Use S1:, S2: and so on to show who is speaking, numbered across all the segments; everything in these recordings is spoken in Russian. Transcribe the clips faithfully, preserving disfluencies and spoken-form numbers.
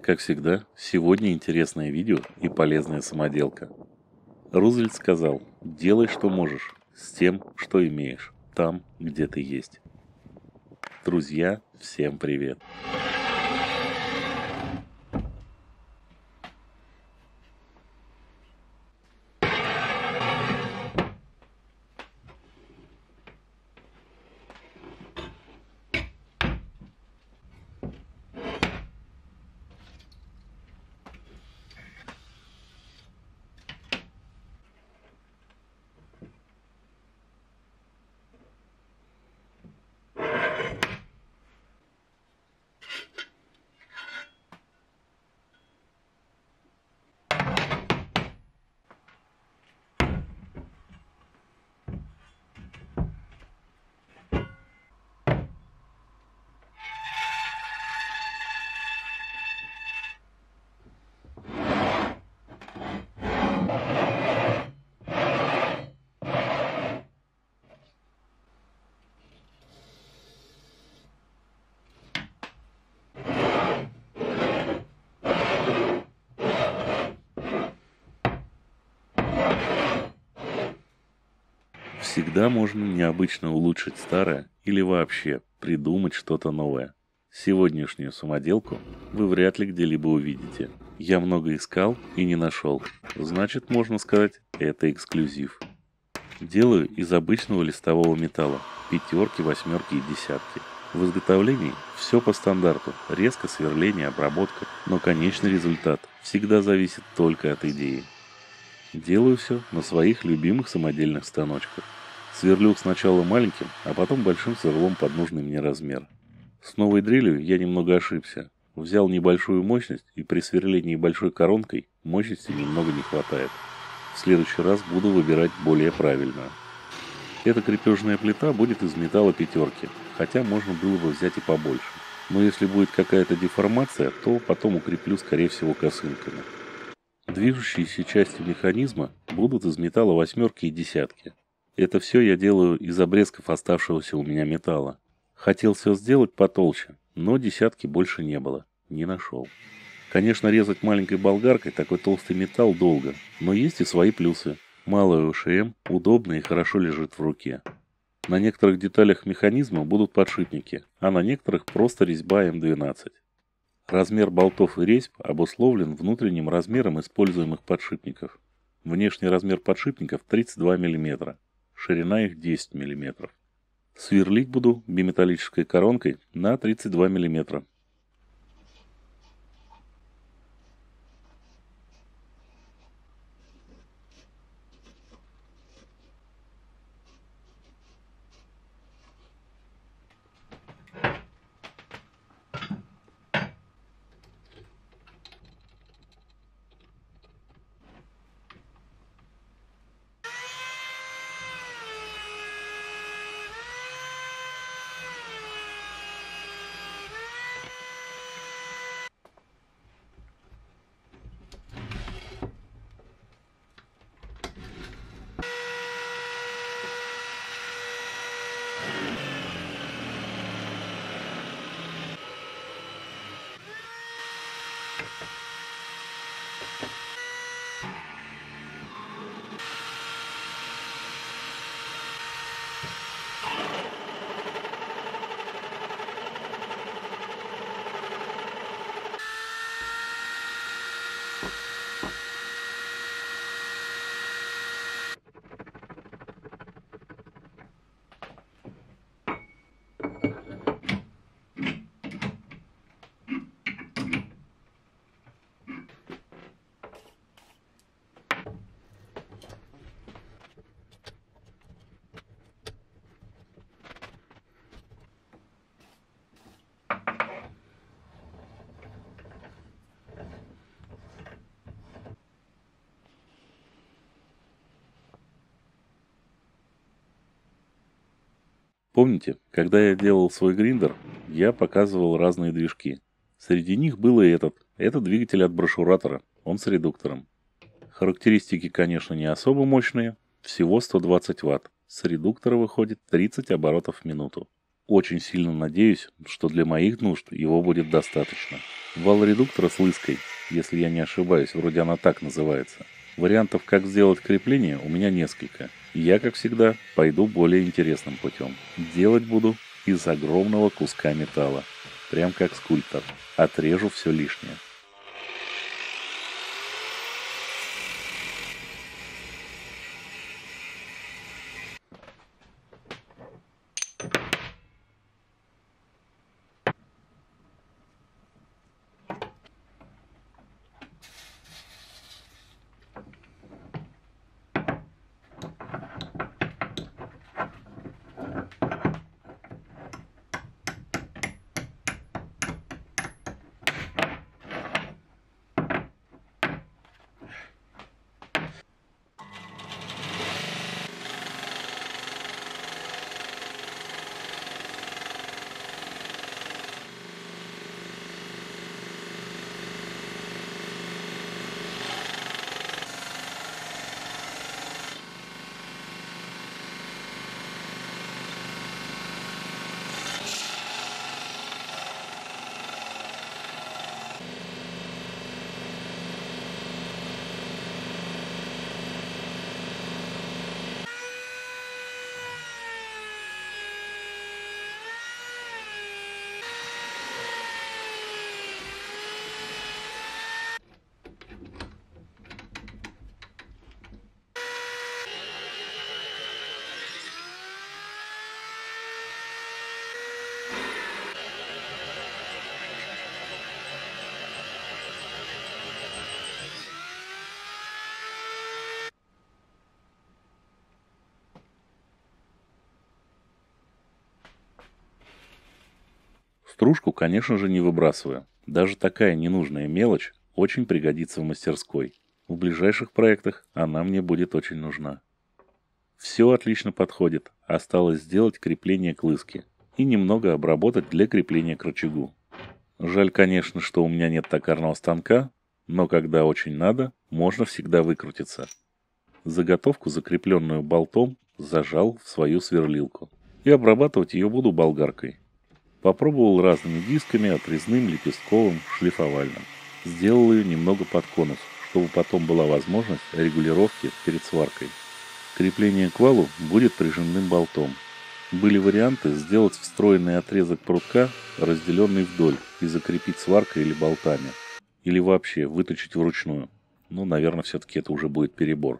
S1: Как всегда, сегодня интересное видео и полезная самоделка. Рузвельт сказал: делай, что можешь, с тем, что имеешь, там, где ты есть. Друзья, всем привет! Всегда можно необычно улучшить старое или вообще придумать что-то новое. Сегодняшнюю самоделку вы вряд ли где-либо увидите. Я много искал и не нашел. Значит, можно сказать, это эксклюзив. Делаю из обычного листового металла. Пятерки, восьмерки и десятки. В изготовлении все по стандарту. Резко, сверление, обработка. Но конечный результат всегда зависит только от идеи. Делаю все на своих любимых самодельных станочках. Сверлю сначала маленьким, а потом большим сверлом под нужный мне размер. С новой дрелью я немного ошибся. Взял небольшую мощность, и при сверлении большой коронкой мощности немного не хватает. В следующий раз буду выбирать более правильную. Эта крепежная плита будет из металла пятерки, хотя можно было бы взять и побольше. Но если будет какая-то деформация, то потом укреплю, скорее всего, косынками. Движущиеся части механизма будут из металла восьмерки и десятки. Это все я делаю из обрезков оставшегося у меня металла. Хотел все сделать потолще, но десятки больше не было. Не нашел. Конечно, резать маленькой болгаркой такой толстый металл долго, но есть и свои плюсы. Малая ОШМ удобно и хорошо лежит в руке. На некоторых деталях механизма будут подшипники, а на некоторых просто резьба эм двенадцать. Размер болтов и резьб обусловлен внутренним размером используемых подшипников. Внешний размер подшипников тридцать два миллиметра, ширина их десять миллиметров. Сверлить буду биметаллической коронкой на тридцать два миллиметра. Помните, когда я делал свой гриндер, я показывал разные движки. Среди них был и этот. Это двигатель от брошюратора, он с редуктором. Характеристики, конечно, не особо мощные, всего сто двадцать ватт. С редуктора выходит тридцать оборотов в минуту. Очень сильно надеюсь, что для моих нужд его будет достаточно. Вал редуктора с лыской, если я не ошибаюсь, вроде она так называется. Вариантов, как сделать крепление, у меня несколько. И я, как всегда, пойду более интересным путем. Делать буду из огромного куска металла. Прям как скульптор. Отрежу все лишнее. Стружку, конечно же, не выбрасываю. Даже такая ненужная мелочь очень пригодится в мастерской. В ближайших проектах она мне будет очень нужна. Все отлично подходит. Осталось сделать крепление к лыске и немного обработать для крепления к рычагу. Жаль, конечно, что у меня нет токарного станка, но когда очень надо, можно всегда выкрутиться. Заготовку, закрепленную болтом, зажал в свою сверлилку. И обрабатывать ее буду болгаркой. Попробовал разными дисками, отрезным, лепестковым, шлифовальным. Сделал ее немного под конус, чтобы потом была возможность регулировки перед сваркой. Крепление к валу будет прижимным болтом. Были варианты сделать встроенный отрезок прутка, разделенный вдоль, и закрепить сваркой или болтами. Или вообще выточить вручную. Ну, наверное, все-таки это уже будет перебор.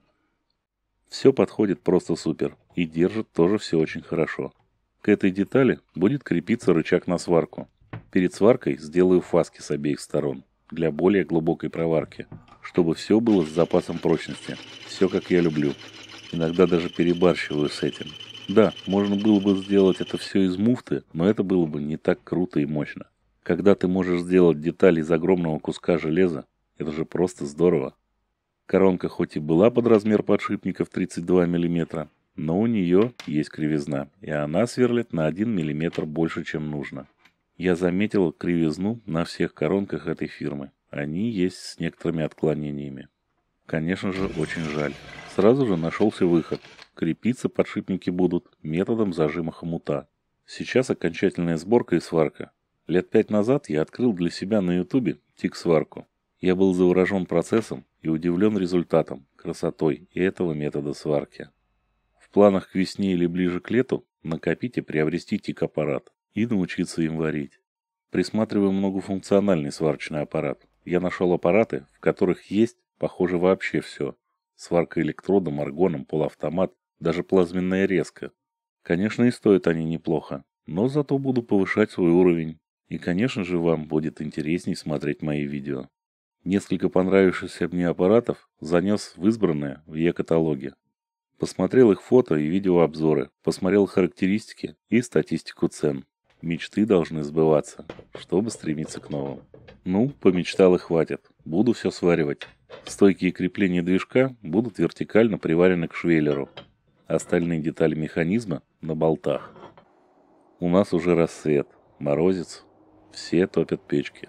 S1: Все подходит просто супер. И держит тоже все очень хорошо. К этой детали будет крепиться рычаг на сварку. Перед сваркой сделаю фаски с обеих сторон, для более глубокой проварки, чтобы все было с запасом прочности. Все как я люблю. Иногда даже перебарщиваю с этим. Да, можно было бы сделать это все из муфты, но это было бы не так круто и мощно. Когда ты можешь сделать деталь из огромного куска железа, это же просто здорово. Коронка хоть и была под размер подшипников тридцать два миллиметра, но у нее есть кривизна, и она сверлит на один миллиметр больше, чем нужно. Я заметил кривизну на всех коронках этой фирмы. Они есть с некоторыми отклонениями. Конечно же, очень жаль. Сразу же нашелся выход. Крепиться подшипники будут методом зажима хомута. Сейчас окончательная сборка и сварка. Лет пять назад я открыл для себя на ютубе тик-сварку. Я был заворожен процессом и удивлен результатом, красотой и этого метода сварки. В планах к весне или ближе к лету накопить и приобрести тик-аппарат и научиться им варить. Присматриваю многофункциональный сварочный аппарат. Я нашел аппараты, в которых есть, похоже, вообще все. Сварка электродом, аргоном, полуавтомат, даже плазменная резка. Конечно, и стоят они неплохо, но зато буду повышать свой уровень. И, конечно же, вам будет интересней смотреть мои видео. Несколько понравившихся мне аппаратов занес в избранное в e-каталоге. Посмотрел их фото и видеообзоры, посмотрел характеристики и статистику цен. Мечты должны сбываться, чтобы стремиться к новым. Ну, помечтал и хватит. Буду все сваривать. Стойки и крепления движка будут вертикально приварены к швеллеру. Остальные детали механизма на болтах. У нас уже рассвет, морозец. Все топят печки.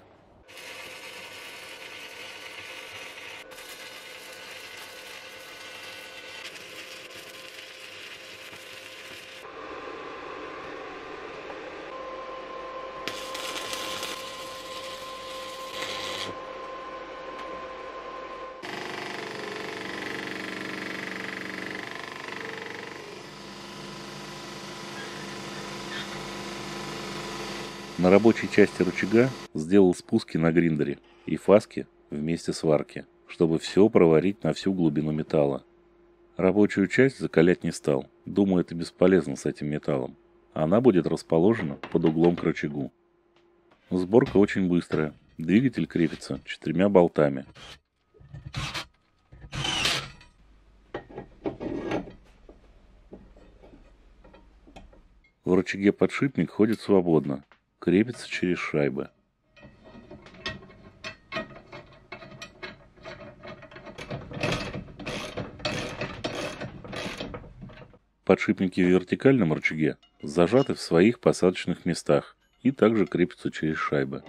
S1: На рабочей части рычага сделал спуски на гриндере и фаски вместе сварки, чтобы все проварить на всю глубину металла. Рабочую часть закалять не стал, думаю, это бесполезно с этим металлом. Она будет расположена под углом к рычагу. Сборка очень быстрая, двигатель крепится четырьмя болтами. В рычаге подшипник ходит свободно, крепится через шайбы. Подшипники в вертикальном рычаге зажаты в своих посадочных местах и также крепятся через шайбы.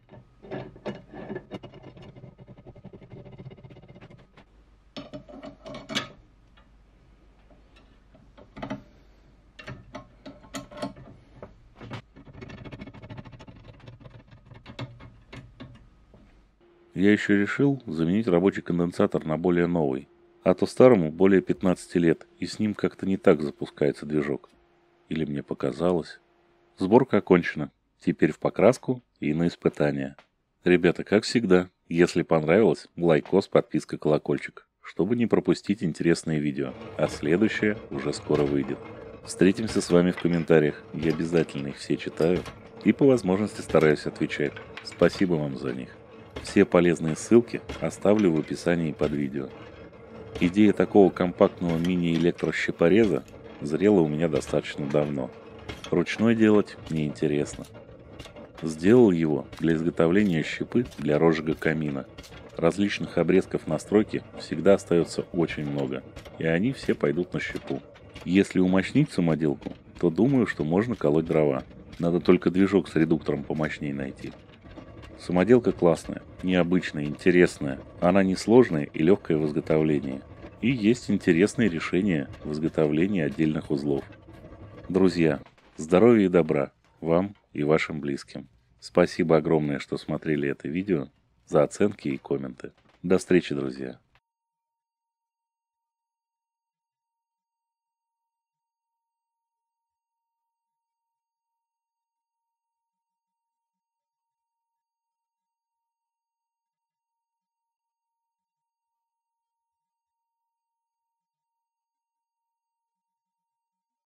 S1: Я еще решил заменить рабочий конденсатор на более новый, а то старому более пятнадцати лет, и с ним как-то не так запускается движок. Или мне показалось. Сборка окончена. Теперь в покраску и на испытания. Ребята, как всегда, если понравилось, лайкос, подписка, колокольчик, чтобы не пропустить интересные видео. А следующее уже скоро выйдет. Встретимся с вами в комментариях. Я обязательно их все читаю и по возможности стараюсь отвечать. Спасибо вам за них. Все полезные ссылки оставлю в описании под видео. Идея такого компактного мини-электрощепореза зрела у меня достаточно давно. Ручной делать неинтересно. Сделал его для изготовления щепы для розжига камина. Различных обрезков настройки всегда остается очень много, и они все пойдут на щепу. Если умощнить самоделку, то думаю, что можно колоть дрова. Надо только движок с редуктором помощнее найти. Самоделка классная, необычная, интересная. Она несложная и легкая в изготовлении. И есть интересные решения в изготовлении отдельных узлов. Друзья, здоровья и добра вам и вашим близким. Спасибо огромное, что смотрели это видео, за оценки и комменты. До встречи, друзья!